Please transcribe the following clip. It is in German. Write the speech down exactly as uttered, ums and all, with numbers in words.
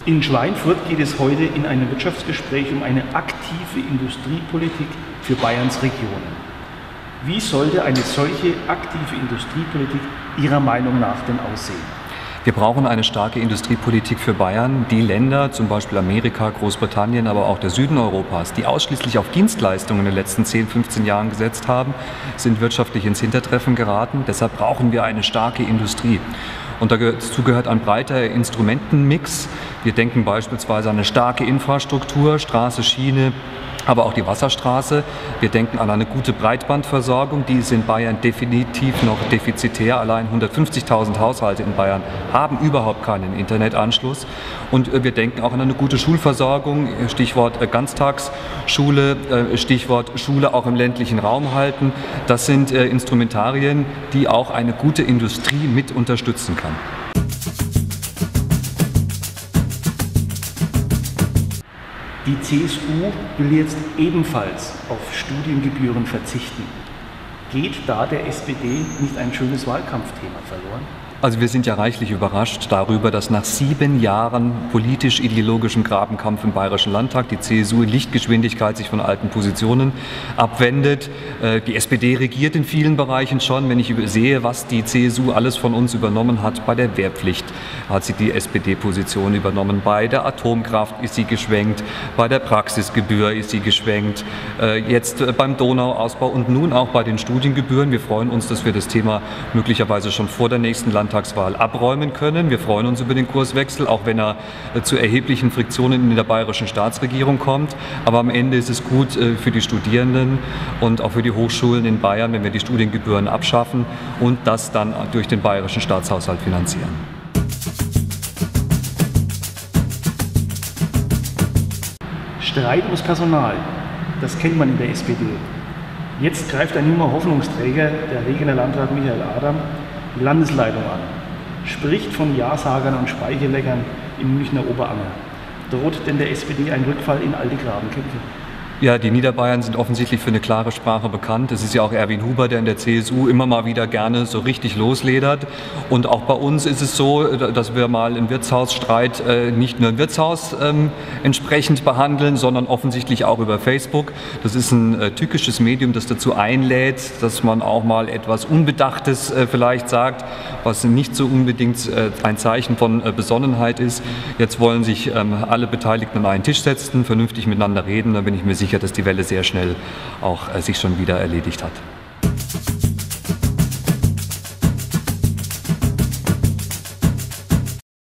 In Schweinfurt geht es heute in einem Wirtschaftsgespräch um eine aktive Industriepolitik für Bayerns Regionen. Wie sollte eine solche aktive Industriepolitik Ihrer Meinung nach denn aussehen? Wir brauchen eine starke Industriepolitik für Bayern. Die Länder, zum Beispiel Amerika, Großbritannien, aber auch der Süden Europas, die ausschließlich auf Dienstleistungen in den letzten zehn, fünfzehn Jahren gesetzt haben, sind wirtschaftlich ins Hintertreffen geraten. Deshalb brauchen wir eine starke Industrie. Und dazu gehört ein breiter Instrumentenmix. Wir denken beispielsweise an eine starke Infrastruktur, Straße, Schiene, aber auch die Wasserstraße. Wir denken an eine gute Breitbandversorgung, die ist in Bayern definitiv noch defizitär. Allein hundertfünfzigtausend Haushalte in Bayern haben überhaupt keinen Internetanschluss. Und wir denken auch an eine gute Schulversorgung, Stichwort Ganztagsschule, Stichwort Schule auch im ländlichen Raum halten. Das sind Instrumentarien, die auch eine gute Industrie mit unterstützen kann. Die C S U will jetzt ebenfalls auf Studiengebühren verzichten. Geht da der S P D nicht ein schönes Wahlkampfthema verloren? Also wir sind ja reichlich überrascht darüber, dass nach sieben Jahren politisch-ideologischem Grabenkampf im Bayerischen Landtag die C S U in Lichtgeschwindigkeit sich von alten Positionen abwendet. Die S P D regiert in vielen Bereichen schon. Wenn ich sehe, was die C S U alles von uns übernommen hat, bei der Wehrpflicht hat sie die S P D-Position übernommen, bei der Atomkraft ist sie geschwenkt, bei der Praxisgebühr ist sie geschwenkt, jetzt beim Donauausbau und nun auch bei den Studiengebühren. Wir freuen uns, dass wir das Thema möglicherweise schon vor der nächsten Landtagswahl Landtagswahl abräumen können. Wir freuen uns über den Kurswechsel, auch wenn er zu erheblichen Friktionen in der bayerischen Staatsregierung kommt. Aber am Ende ist es gut für die Studierenden und auch für die Hochschulen in Bayern, wenn wir die Studiengebühren abschaffen und das dann durch den bayerischen Staatshaushalt finanzieren. Streit ums Personal, das kennt man in der S P D. Jetzt greift ein junger Hoffnungsträger, der Wegener Landrat Michael Adam, die Landesleitung an, spricht von Ja-Sagern und Speichelleckern im Münchner Oberanger. Droht denn der S P D ein Rückfall in alte Grabenkämpfe? Ja, die Niederbayern sind offensichtlich für eine klare Sprache bekannt. Es ist ja auch Erwin Huber, der in der C S U immer mal wieder gerne so richtig losledert. Und auch bei uns ist es so, dass wir mal einen Wirtshausstreit äh, nicht nur im Wirtshaus ähm, entsprechend behandeln, sondern offensichtlich auch über Facebook. Das ist ein äh, tückisches Medium, das dazu einlädt, dass man auch mal etwas Unbedachtes äh, vielleicht sagt, was nicht so unbedingt äh, ein Zeichen von äh, Besonnenheit ist. Jetzt wollen sich ähm, alle Beteiligten an einen Tisch setzen, vernünftig miteinander reden. Da bin ich mir sicher, dass die Welle sehr schnell auch äh, sich schon wieder erledigt hat.